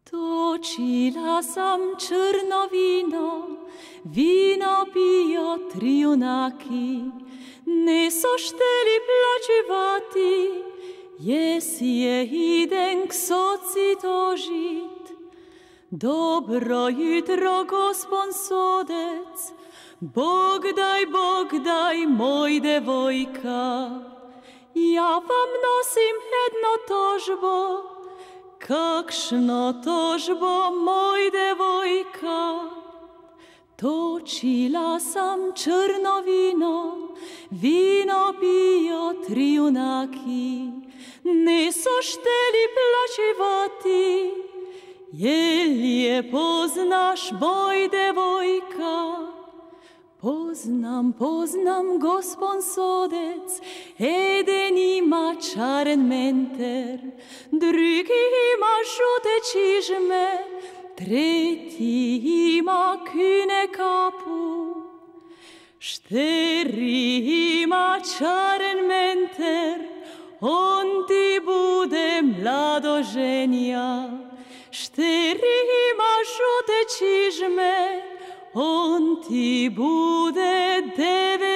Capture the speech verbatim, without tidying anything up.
Točila sam črno vino, vino pijo tri junaki, niso šteli plačevati, jes je iden k soci tožit. Dobro jutro, gospon sodec, Bog daj, Bog daj, moj devojka, ja vam nosim jedno tožbo, kakšno tožbo, moj devojka. Točila sam črno vino, vino pijo tri junaki, niso šteli plačevati, jelje poznaš, moj devojka. Poznam, poznam, gospon sodec, eden ima čaren menter, drugi ima žute čižme, tretji ima kühne kapu. Štiri ima čaren menter, on ti bude mladoženja. Štiri ima žute čižme, on ti bude deve